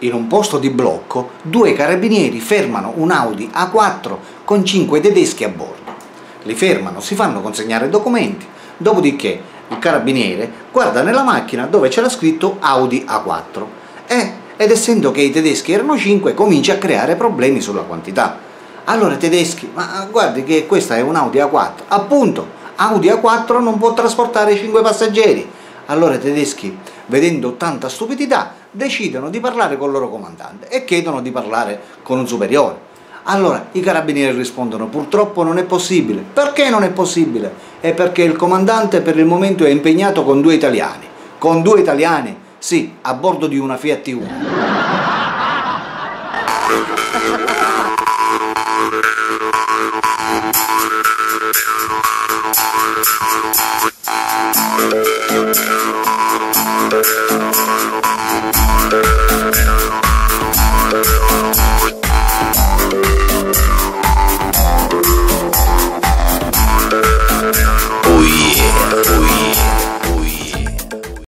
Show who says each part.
Speaker 1: in un posto di blocco, 2 carabinieri fermano un Audi A4 con 5 tedeschi a bordo. Li fermano, si fanno consegnare documenti, dopodiché il carabiniere guarda nella macchina dove c'era scritto Audi A4 ed essendo che i tedeschi erano 5 comincia a creare problemi sulla quantità. Allora i tedeschi, ma guardi che questa è un Audi A4, appunto, Audi A4 non può trasportare 5 passeggeri. Allora i tedeschi, vedendo tanta stupidità, decidono di parlare con il loro comandante e chiedono di parlare con un superiore. Allora i carabinieri rispondono: purtroppo non è possibile. Perché non è possibile? È perché il comandante per il momento è impegnato con 2 italiani. Con 2 italiani? Sì, a bordo di una Fiat Uno.